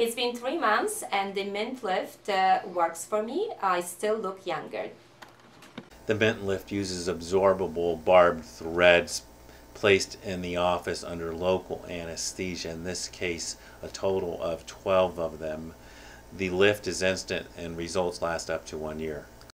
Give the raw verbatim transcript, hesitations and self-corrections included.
It's been three months and the mint lift uh, works for me. I still look younger. The mint lift uses absorbable barbed threads placed in the office under local anesthesia, in this case a total of twelve of them. The lift is instant and results last up to one year.